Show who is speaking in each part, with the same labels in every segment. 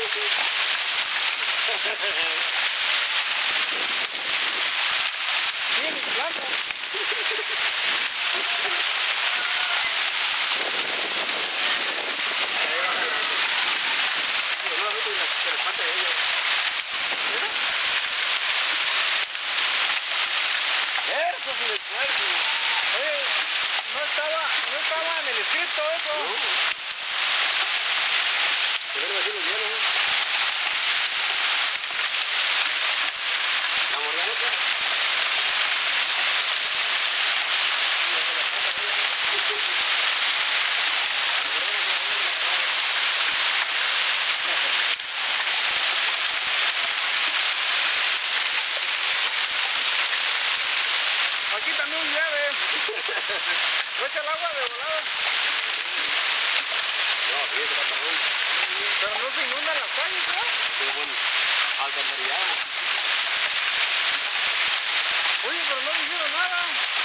Speaker 1: Tiene planta. Eso sí le cuerpo. Oye, no estaba en el escrito eso.
Speaker 2: Se ve haciendo bien, ¿no? La morganeta.
Speaker 1: Aquí también llueve. ¿No echa el agua de volada?
Speaker 2: No, sí, es camarón.
Speaker 1: Pero no se inundan las calles, ¿no?
Speaker 2: Qué bueno. Alcantarillado.
Speaker 1: Oye, pero no dijeron nada.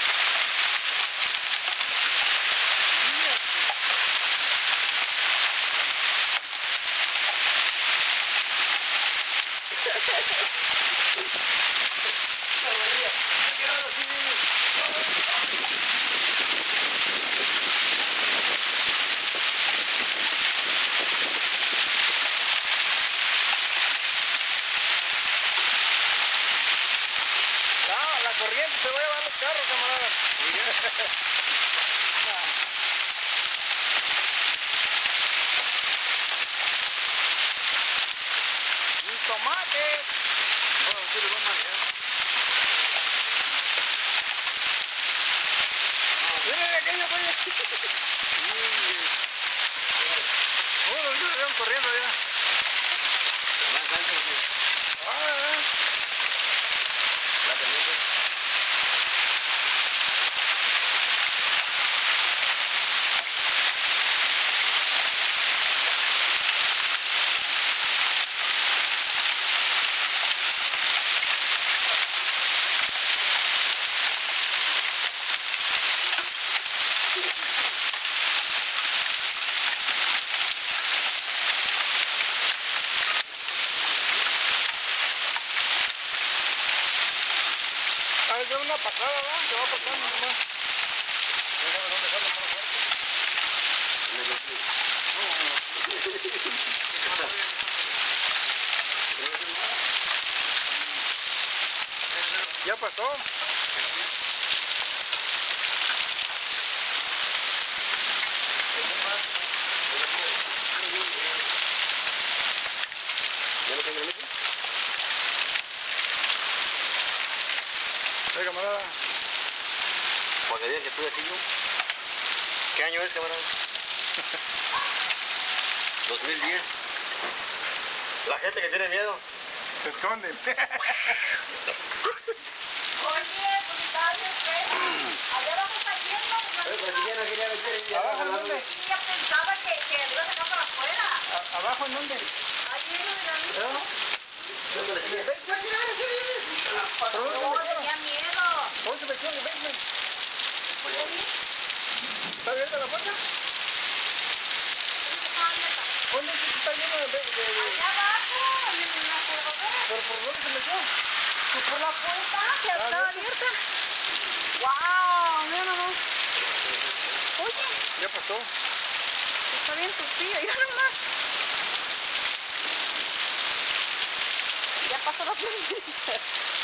Speaker 1: La corriente se va a llevar los carros, camarada. Mis tomates. No, sí les va a marear. Miren aquello, güey. Los salieron corriendo ya. A ver, una pasada, ¿verdad? Se va pasando nomás. Déjame dónde está la mano fuerte. Ya pasó.
Speaker 2: ¿Ya lo tengo en el micro?
Speaker 1: Camarada.
Speaker 2: Para que digan que estoy aquí yo. ¿Qué año es, camarada? 2010. La gente que tiene miedo
Speaker 1: Se esconden.
Speaker 3: Oye, pues está bien feo. Allá abajo está lleno.
Speaker 1: ¿Abajo en dónde?
Speaker 3: Ella pensaba que le iba a sacar para afuera.
Speaker 1: ¿Abajo en dónde?
Speaker 3: Está lleno de la misma. No, tenía miedo.
Speaker 1: ¿Dónde se metió en el basement?
Speaker 3: Pues ahí.
Speaker 1: ¿Está abierta la puerta? ¿Dónde está lleno de...
Speaker 3: Allá abajo, en la curvadora.
Speaker 1: ¿Pero por dónde se metió?
Speaker 3: Pues por la puerta, que estaba abierta. ¡Wow! Mira nomás. Oye,
Speaker 1: Ya pasó.
Speaker 3: está bien tupida, mira nomás. Ya pasó la puerta.